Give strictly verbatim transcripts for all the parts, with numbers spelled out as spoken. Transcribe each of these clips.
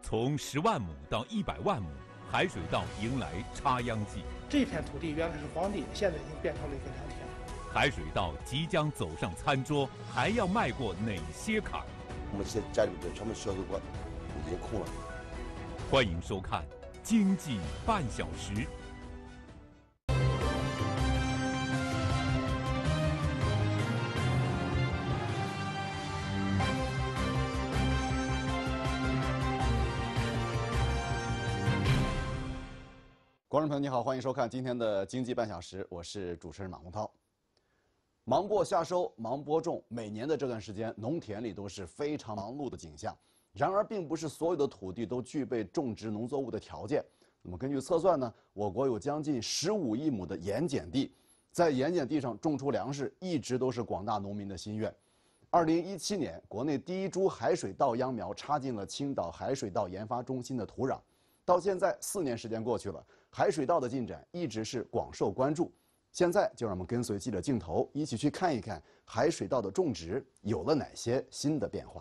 从十万亩到一百万亩，海水稻迎来插秧季。 这片土地原来是荒地，现在已经变成了一个良田。 海水稻即将走上餐桌，还要迈过哪些坎？ 我们现在家里面全部小水管已经空了。 欢迎收看《经济半小时》。 观众朋友你好，欢迎收看今天的经济半小时，我是主持人马洪涛。忙播夏收，忙播种，每年的这段时间，农田里都是非常忙碌的景象。然而，并不是所有的土地都具备种植农作物的条件。那么，根据测算呢，我国有将近十五亿亩的盐碱地，在盐碱地上种出粮食，一直都是广大农民的心愿。二零一七年，国内第一株海水稻秧苗插进了青岛海水稻研发中心的土壤。到现在四年时间过去了，海水稻的进展一直是广受关注。现在就让我们跟随记者镜头，一起去看一看海水稻的种植有了哪些新的变化。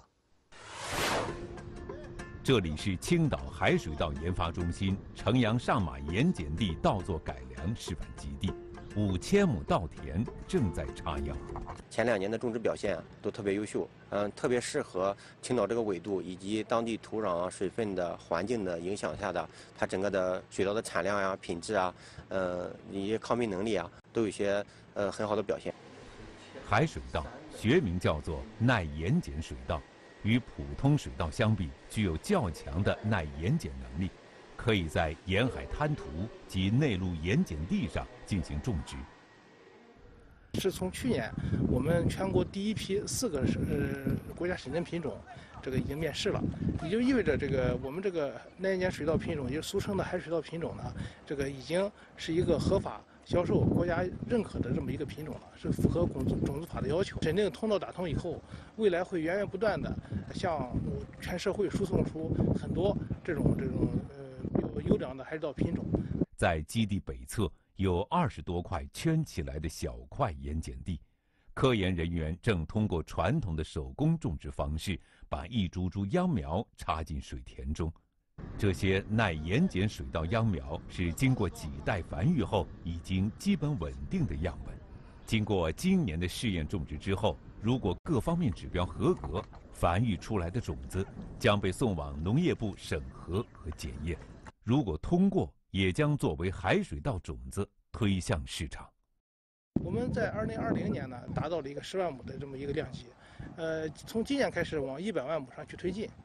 这里是青岛海水稻研发中心城阳上马盐碱地稻作改良示范基地，五千亩稻田正在插秧。 前两年的种植表现都特别优秀，嗯，特别适合青岛这个纬度以及当地土壤啊、水分的环境的影响下的，它整个的水稻的产量呀、品质啊，呃，一些抗病能力啊，都有一些呃很好的表现。 海水稻学名叫做耐盐碱水稻，与普通水稻相比，具有较强的耐盐碱能力，可以在沿海滩涂及内陆盐碱地上进行种植。 是从去年我们全国第一批四个呃国家审定品种，这个已经面世了，也就意味着这个我们这个耐盐碱水稻品种，也就是俗称的海水稻品种呢，这个已经是一个合法销售、国家认可的这么一个品种了，是符合种子种子法的要求。审定通道打通以后，未来会源源不断的向全社会输送出很多这种这种呃有优良的海水稻品种。 在基地北侧有二十多块圈起来的小块盐碱地，科研人员正通过传统的手工种植方式，把一株株秧苗插进水田中。这些耐盐碱水稻秧苗是经过几代繁育后已经基本稳定的样本。经过今年的试验种植之后，如果各方面指标合格，繁育出来的种子将被送往农业部审核和检验。如果通过，也将作为海水稻种子推向市场。 我们在二零二零年呢，达到了一个十万亩的这么一个量级，呃，从今年开始往一百万亩上去推进。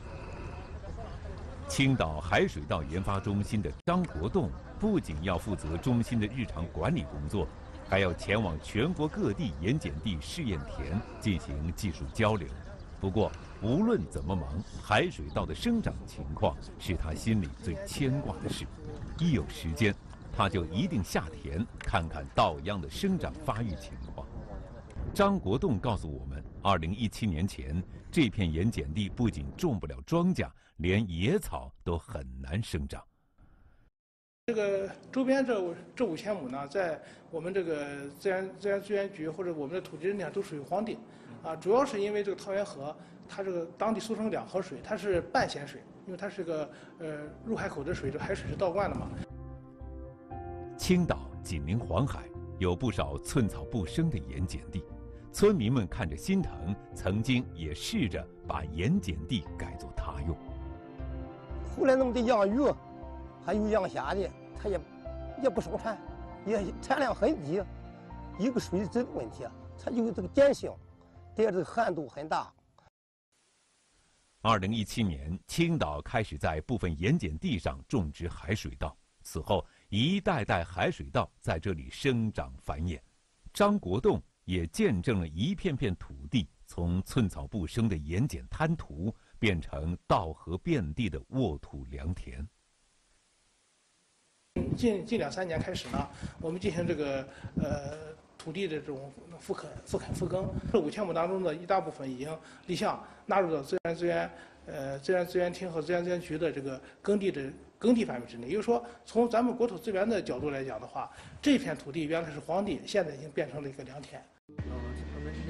青岛海水稻研发中心的张国栋不仅要负责中心的日常管理工作，还要前往全国各地盐碱地试验田进行技术交流。不过，无论怎么忙，海水稻的生长情况是他心里最牵挂的事。一有时间，他就一定下田看看稻秧的生长发育情况。张国栋告诉我们，二零一七年前，这片盐碱地不仅种不了庄稼，连野草都很难生长。 这个周边这这五千亩呢，在我们这个自然自然资源局或者我们的土地认定上都属于荒地，啊，主要是因为这个桃源河，它这个当地俗称两河水，它是半咸水，因为它是个呃入海口的水，这海水是倒灌的嘛。 青岛紧邻黄海，有不少寸草不生的盐碱地，村民们看着心疼，曾经也试着把盐碱地改作他用。 后来那么的养鱼，还有养虾的，它也也不生产，也产量很低，一个水质的问题，它有这个碱性，第二这个旱度很大。 二零一七年，青岛开始在部分盐碱地上种植海水稻，此后一代代海水稻在这里生长繁衍。张国栋也见证了一片片土地从寸草不生的盐碱滩涂变成稻禾遍地的沃土良田。 近近两三年开始呢，我们进行这个呃土地的这种复垦、复垦、复耕。这五千亩当中的一大部分已经立项纳入到自然资源呃自然资源厅和自然资源局的这个耕地的耕地范围之内。也就是说，从咱们国土资源的角度来讲的话，这片土地原来是荒地，现在已经变成了一个良田。 呃，我们这些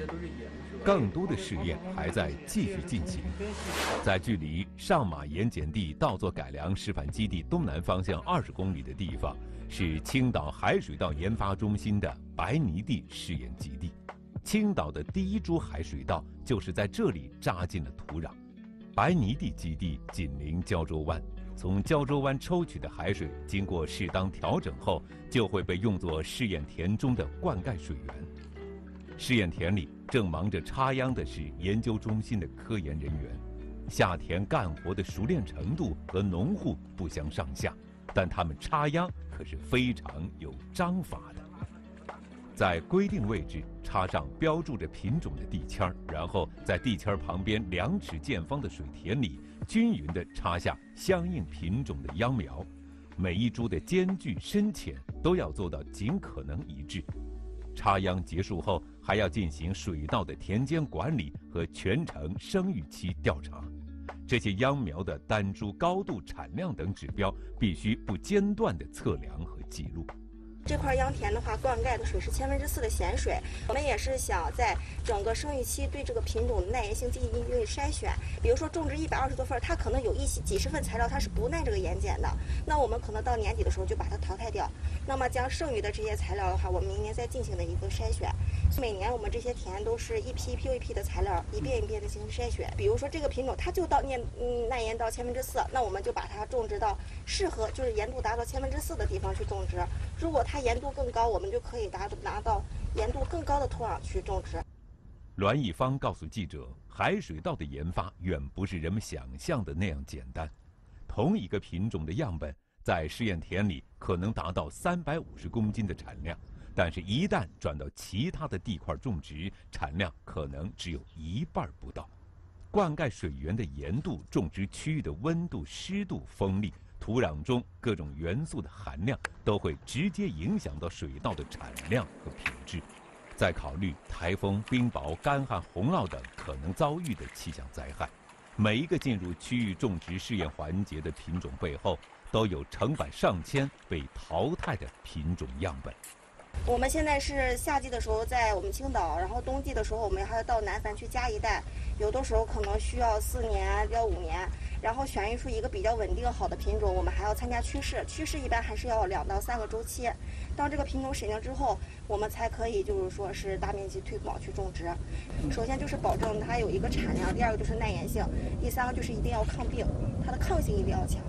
更多的试验还在继续进行。在距离上马盐碱地稻作改良示范基地东南方向二十公里的地方，是青岛海水稻研发中心的白泥地试验基地。青岛的第一株海水稻就是在这里扎进了土壤。白泥地基地紧邻胶州湾，从胶州湾抽取的海水经过适当调整后，就会被用作试验田中的灌溉水源。试验田里正忙着插秧的是研究中心的科研人员，下田干活的熟练程度和农户不相上下，但他们插秧可是非常有章法的。在规定位置插上标注着品种的地签儿，然后在地签儿旁边两尺见方的水田里均匀地插下相应品种的秧苗，每一株的间距深浅都要做到尽可能一致。插秧结束后，还要进行水稻的田间管理和全程生育期调查。这些秧苗的单株高度、产量等指标必须不间断地测量和记录。 这块秧田的话，灌溉的水是千分之四的咸水。我们也是想在整个生育期对这个品种的耐盐性进行一定筛选。比如说种植一百二十多份，它可能有一些几十份材料它是不耐这个盐碱的，那我们可能到年底的时候就把它淘汰掉。那么将剩余的这些材料的话，我们明年再进行的一个筛选。每年我们这些田都是一批一批一批的材料，一遍一遍的进行筛选。比如说这个品种它就到耐嗯耐盐到千分之四，那我们就把它种植到适合就是盐度达到千分之四的地方去种植。如果它盐度更高，我们就可以达拿到盐度更高的土壤去种植。 栾一方告诉记者，海水稻的研发远不是人们想象的那样简单。同一个品种的样本，在试验田里可能达到三百五十公斤的产量，但是一旦转到其他的地块种植，产量可能只有一半不到。灌溉水源的盐度、种植区域的温度、湿度、风力、土壤中各种元素的含量都会直接影响到水稻的产量和品质。再考虑台风、冰雹、干旱、洪涝等可能遭遇的气象灾害，每一个进入区域种植试验环节的品种背后，都有成百上千被淘汰的品种样本。 我们现在是夏季的时候在我们青岛，然后冬季的时候我们还要到南樊去加一代，有的时候可能需要四年要五年，然后选育出一个比较稳定好的品种，我们还要参加趋势，趋势一般还是要两到三个周期。当这个品种审定之后，我们才可以就是说是大面积推广去种植。首先就是保证它有一个产量，第二个就是耐盐性，第三个就是一定要抗病，它的抗性一定要强。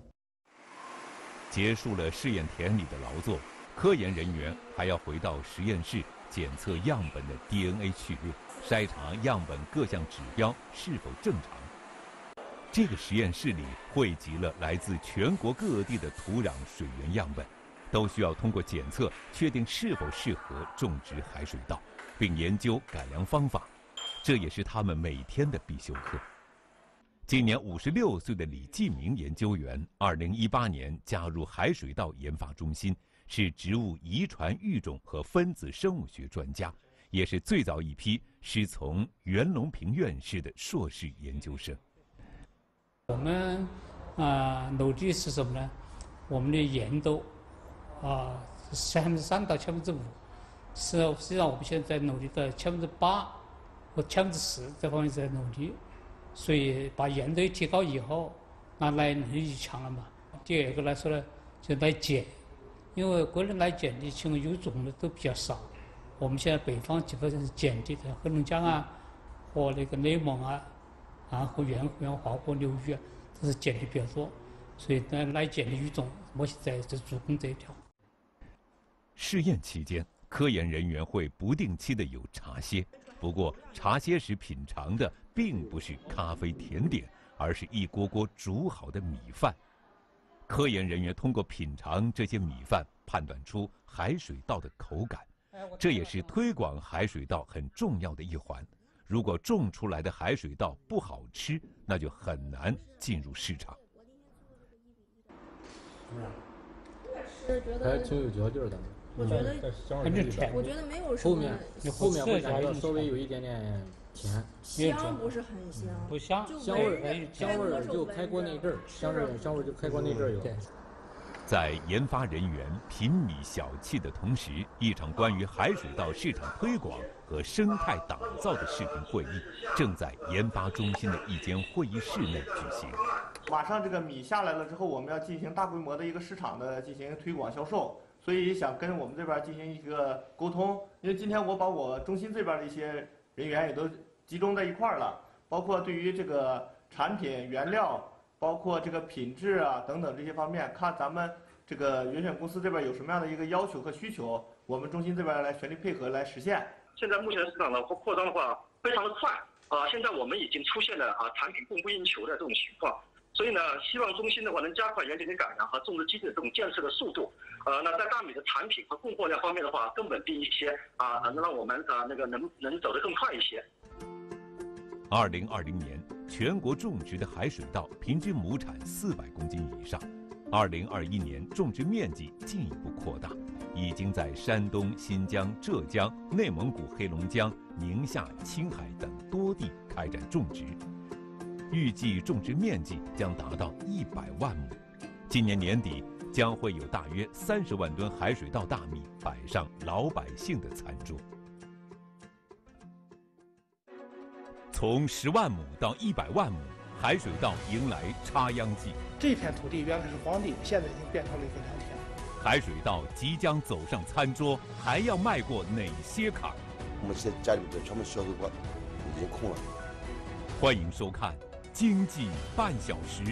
结束了试验田里的劳作，科研人员还要回到实验室检测样本的 D N A 序列，筛查样本各项指标是否正常。这个实验室里汇集了来自全国各地的土壤水源样本，都需要通过检测确定是否适合种植海水稻，并研究改良方法。这也是他们每天的必修课。今年五十六岁的李继明研究员，二零一八年加入海水稻研发中心，是植物遗传育种和分子生物学专家，也是最早一批师从袁隆平院士的硕士研究生。 我们啊、呃、努力是什么呢？我们的盐度啊千分之三到千分之五，是实际上我们现在努力在千分之八和千分之十这方面在努力。所以把盐度提高以后，那耐能力强了嘛。第二个来说呢，就耐碱，因为国内耐碱的其中有种的都比较少。我们现在北方基本上是碱地的，黑龙江啊，和那个内蒙啊，啊和原原华河流域啊，都是碱地比较多。所以呢，耐碱的育种，我现在在主攻这一条。 试验期间，科研人员会不定期的有茶歇。不过，茶歇时品尝的并不是咖啡甜点，而是一锅锅煮好的米饭。科研人员通过品尝这些米饭，判断出海水稻的口感，这也是推广海水稻很重要的一环。如果种出来的海水稻不好吃，那就很难进入市场。 还挺有嚼劲的。 我觉得，我觉得没有什么。 后面你后面会感觉稍微有一点点甜， 香不是很香， 不香， 香味儿，香味儿就开锅那阵儿，香味儿香味儿就开锅那阵儿有。 在研发人员贫米小气的同时，一场关于海水稻市场推广和生态打造的视频会议正在研发中心的一间会议室内举行。 马上这个米下来了之后，我们要进行大规模的一个市场的进行推广销售，所以想跟我们这边进行一个沟通。因为今天我把我中心这边的一些人员也都集中在一块儿了，包括对于这个产品原料，包括这个品质啊等等这些方面，看咱们这个原选公司这边有什么样的一个要求和需求，我们中心这边来全力配合来实现。 现在目前市场的扩扩张的话非常的快啊，现在我们已经出现了啊产品供不应求的这种情况。所以呢，希望中心的话能加快园林的改良和种植基地的这种建设的速度。呃，那在大米的产品和供货量方面的话，更稳定一些啊，能让我们啊那个能能走得更快一些。 二零二零年，全国种植的海水稻平均亩产四百公斤以上。二零二一年，种植面积进一步扩大，已经在山东、新疆、浙江、内蒙古、黑龙江、宁夏、青海等多地开展种植。预计种植面积将达到一百万亩，今年年底将会有大约三十万吨海水稻大米摆上老百姓的餐桌。从十万亩到一百万亩，海水稻迎来插秧季。 这片土地原来是荒地，现在已经变成了一个良田。 海水稻即将走上餐桌，还要迈过哪些坎？ 我们现在家里面全部销售过，已经空了。 欢迎收看经济半小时。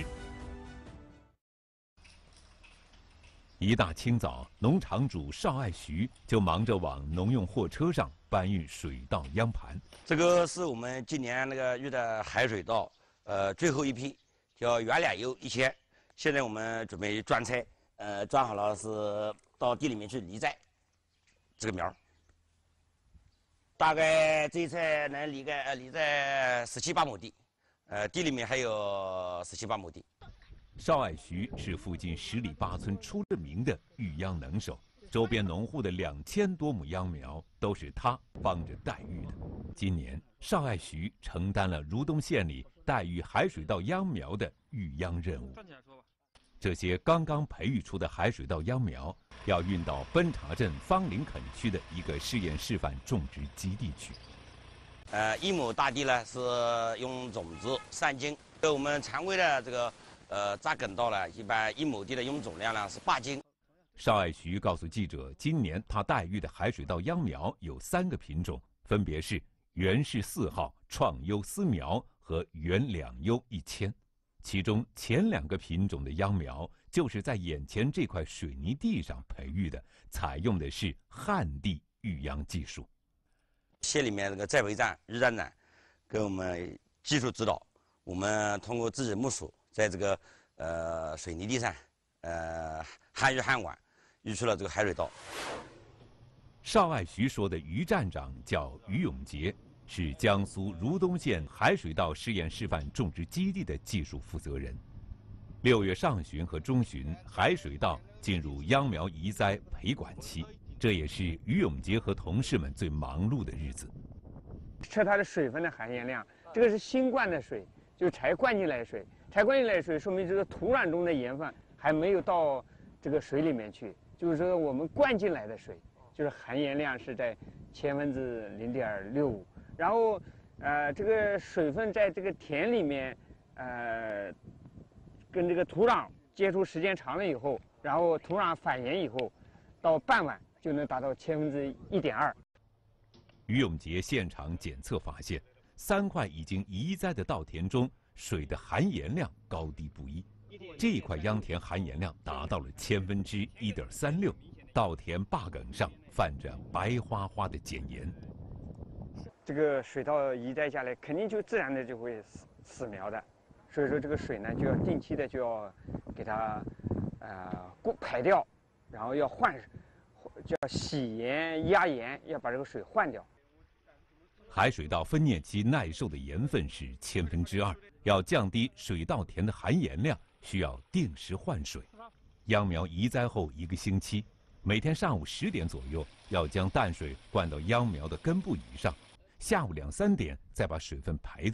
一大清早，农场主邵爱徐就忙着往农用货车上搬运水稻秧盘。 这个是我们今年那个育的海水稻，呃，最后一批，叫原两优一千。现在我们准备装菜，呃，装好了是到地里面去离栽这个苗。大概这一菜能离个呃离在十七八亩地。呃，地里面还有十七八亩地。 邵爱徐是附近十里八村出了名的育秧能手，周边农户的两千多亩秧苗都是他帮着带育的。今年，邵爱徐承担了如东县里带育海水稻秧苗的育秧任务。这些刚刚培育出的海水稻秧苗要运到奔查镇方林垦区的一个试验示范种植基地去。 呃，一亩大地呢是用种子三斤，我们常规的这个呃扎梗稻呢，一般一亩地的用种量呢是八斤。 邵爱徐告诉记者，今年他带育的海水稻秧苗有三个品种，分别是原氏四号、创优丝苗和原两优一千。其中前两个品种的秧苗就是在眼前这块水泥地上培育的，采用的是旱地育秧技术。 县里面这个栽培站、育站长给我们技术指导，我们通过自己木薯在这个呃水泥地上，呃旱育旱管，育出了这个海水稻。 邵爱徐说的于站长叫于永杰，是江苏如东县海水稻试验示范种植基地的技术负责人。六月上旬和中旬，海水稻进入秧苗移栽培管期。这也是于永杰和同事们最忙碌的日子。 测它的水分的含盐量，这个是新灌的水，就是才灌进来的水。才灌进来的水，说明这个土壤中的盐分还没有到这个水里面去。就是说，我们灌进来的水，就是含盐量是在千分之零点六五。然后，呃，这个水分在这个田里面，呃，跟这个土壤接触时间长了以后，然后土壤反盐以后，到傍晚就能达到千分之一点二。 于永杰现场检测发现，三块已经移栽的稻田中，水的含盐量高低不一。这一块秧田含盐量达到了千分之一点三六，稻田坝埂上泛着白花花的碱盐。 这个水稻移栽下来，肯定就自然的就会死死苗的，所以说这个水呢，就要定期的就要给它呃过排掉，然后要换。叫洗盐、压盐，要把这个水换掉。 海水稻分蘖期耐受的盐分是千分之二，要降低水稻田的含盐量，需要定时换水。秧苗移栽后一个星期，每天上午十点左右要将淡水灌到秧苗的根部以上，下午两三点再把水分排掉，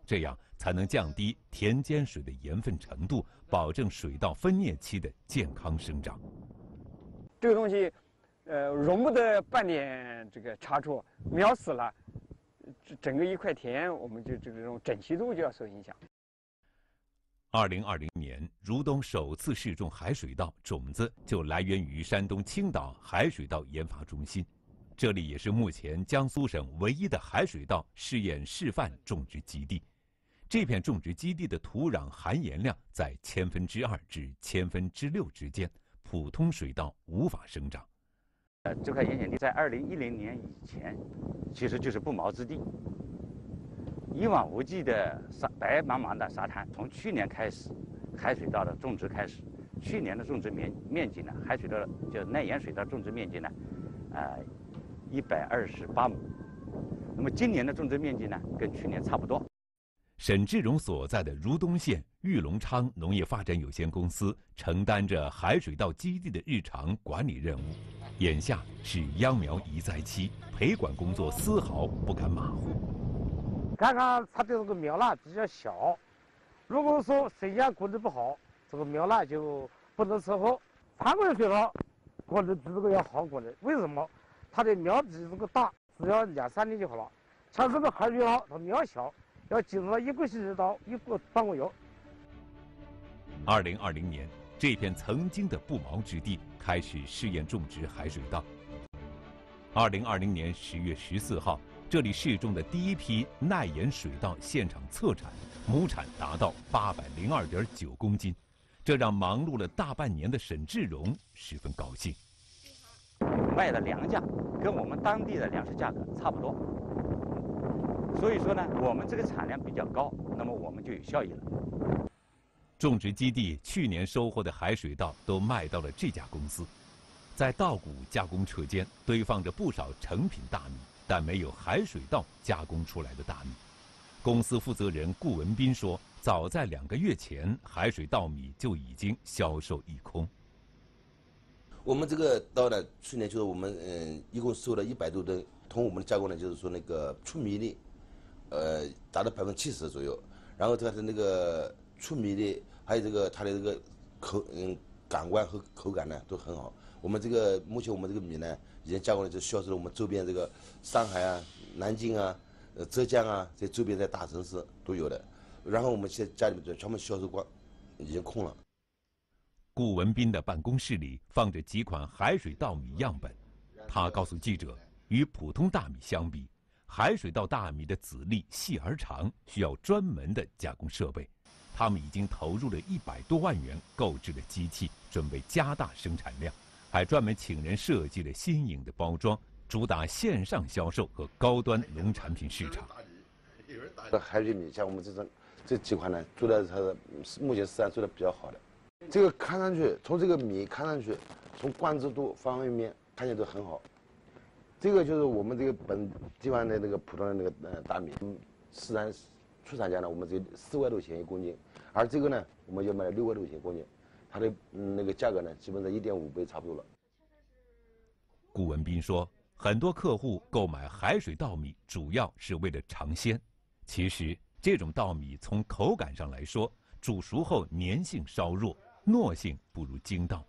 这样才能降低田间水的盐分程度，保证水稻分蘖期的健康生长。 这个东西，呃，容不得半点这个差错，苗死了，整个一块田我们就这种整齐度就要受影响。 二零二零年，如东首次试种海水稻，种子就来源于山东青岛海水稻研发中心。这里也是目前江苏省唯一的海水稻试验示范种植基地。这片种植基地的土壤含盐量在千分之二至千分之六之间，普通水稻无法生长。 呃，这块盐碱地在二零一零年以前，其实就是不毛之地，一望无际的沙白茫茫的沙滩。从去年开始，海水稻的种植开始，去年的种植面面积呢，海水稻就耐盐水稻种植面积呢，呃，一百二十八亩。那么今年的种植面积呢，跟去年差不多。 沈志荣所在的如东县玉龙昌农业发展有限公司承担着海水稻基地的日常管理任务。眼下是秧苗移栽期，培管工作丝毫不敢马虎。 看看它的这个苗蜡比较小，如果说水压管理不好，这个苗蜡就不能伺候。常规水稻管理比这个要好管理，为什么？它的苗比这个大，只要两三年就好了。像这个海水稻，它苗小，要经过一个星期到一个半个月。 二零二零年，这片曾经的不毛之地开始试验种植海水稻。二零二零年十月十四号，这里试种的第一批耐盐水稻现场测产，亩产达到八百零二点九公斤，这让忙碌了大半年的沈志荣十分高兴。 卖的粮价跟我们当地的粮食价格差不多，所以说呢，我们这个产量比较高，那么我们就有效益了。 种植基地去年收获的海水稻都卖到了这家公司，在稻谷加工车间堆放着不少成品大米，但没有海水稻加工出来的大米。公司负责人顾文斌说，早在两个月前，海水稻米就已经销售一空。 我们这个稻呢，去年就是我们嗯，一共收了一百多吨，通过我们的加工呢，就是说那个出米率，呃，达到百分之七十左右。然后它的那个出米率，还有这个它的这个口嗯感官和口感呢都很好。我们这个目前我们这个米呢，已经加工了，就销售了我们周边这个上海啊、南京啊、呃浙江啊这周边的大城市都有的。然后我们现在家里面全部销售光，已经空了。 顾文斌的办公室里放着几款海水稻米样本，他告诉记者，与普通大米相比，海水稻大米的籽粒细而长，需要专门的加工设备。他们已经投入了一百多万元购置了机器，准备加大生产量，还专门请人设计了新颖的包装，主打线上销售和高端农产品市场。 海水米像我们这种这几款呢，做的它的目前市场做的比较好的。这个看上去，从这个米看上去，从灌制度方方面面看起来都很好。这个就是我们这个本地方的那个普通的那个呃大米，市场出厂价呢，我们只四万多钱一公斤，而这个呢，我们要卖六万多钱一公斤，它的嗯那个价格呢，基本上一点五倍差不多了。 顾文斌说，很多客户购买海水稻米主要是为了尝鲜，其实这种稻米从口感上来说，煮熟后粘性稍弱，糯性不如精稻。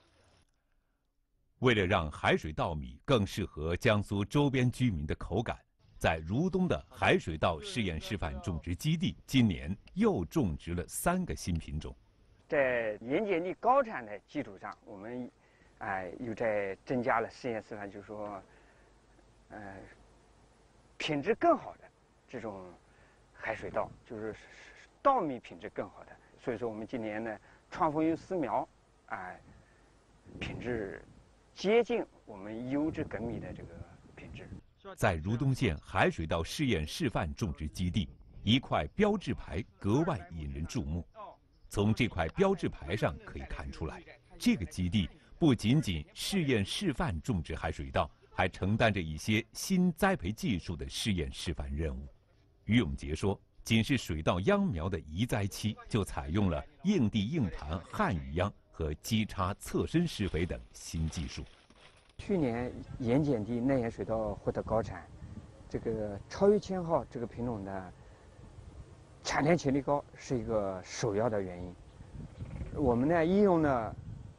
为了让海水稻米更适合江苏周边居民的口感，在如东的海水稻试验示范种植基地，今年又种植了三个新品种。 在盐碱地高产的基础上，我们哎、呃、又在增加了试验示范，就是说，呃，品质更好的这种海水稻，就是稻米品质更好的。所以说，我们今年呢，创丰有丝苗，哎、呃，品质接近我们优质粳米的这个品质。 在如东县海水稻试验示范种植基地，一块标志牌格外引人注目。从这块标志牌上可以看出来，这个基地不仅仅试验示范种植海水稻，还承担着一些新栽培技术的试验示范任务。于永杰说，仅是水稻秧苗的移栽期，就采用了硬地硬盘汉语秧和基插侧身施肥等新技术。 去年盐碱地耐盐水稻获得高产，这个超越千号这个品种的产田潜力高是一个首要的原因。我们呢应用了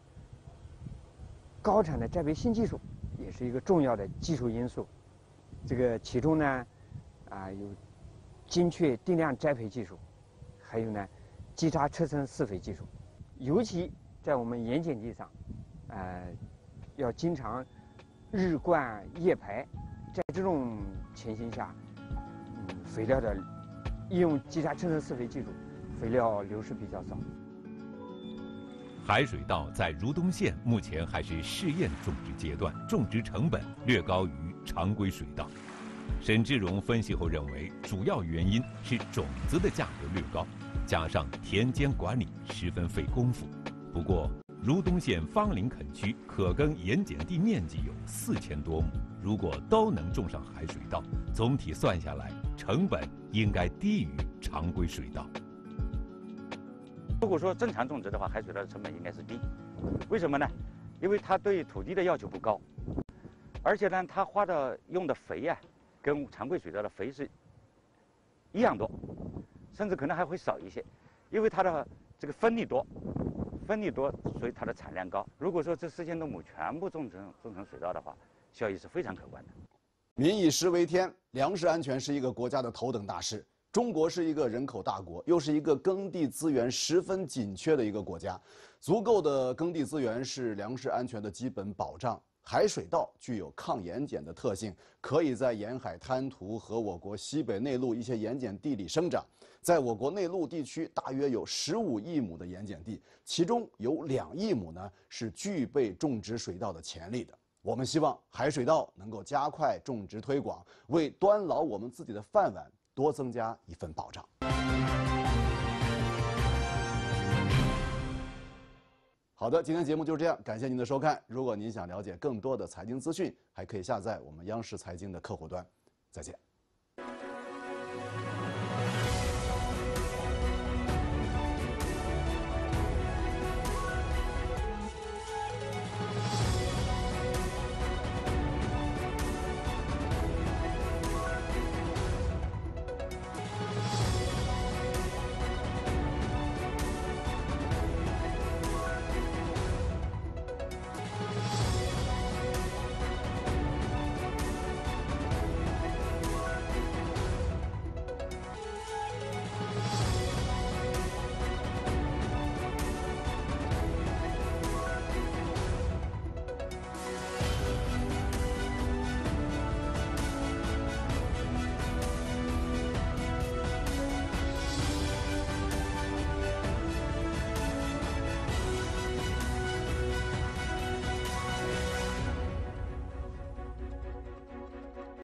高产的栽培新技术，也是一个重要的技术因素。这个其中呢，啊有精确定量栽培技术，还有呢基渣车身施肥技术。尤其在我们盐碱地上，呃，要经常日灌夜排，在这种情形下，嗯，肥料的应用基渣车身施肥技术，肥料流失比较少。 海水稻在如东县目前还是试验种植阶段，种植成本略高于常规水稻。沈志荣分析后认为，主要原因是种子的价格略高，加上田间管理十分费功夫。不过，如东县方林垦区可耕盐碱地面积有四千多亩，如果都能种上海水稻，总体算下来，成本应该低于常规水稻。 如果说正常种植的话，海水稻的成本应该是低，为什么呢？因为它对土地的要求不高，而且呢，它花的用的肥呀、啊，跟常规水稻的肥是一样多，甚至可能还会少一些，因为它的这个分粒多，分粒多，所以它的产量高。如果说这四千多亩全部种成种成水稻的话，效益是非常可观的。 民以食为天，粮食安全是一个国家的头等大事。中国是一个人口大国，又是一个耕地资源十分紧缺的一个国家。足够的耕地资源是粮食安全的基本保障。海水稻具有抗盐碱的特性，可以在沿海滩涂和我国西北内陆一些盐碱地里生长。在我国内陆地区，大约有十五亿亩的盐碱地，其中有两亿亩呢是具备种植水稻的潜力的。我们希望海水稻能够加快种植推广，为端牢我们自己的饭碗多增加一份保障。好的，今天节目就是这样，感谢您的收看。如果您想了解更多的财经资讯，还可以下载我们央视财经的客户端。再见。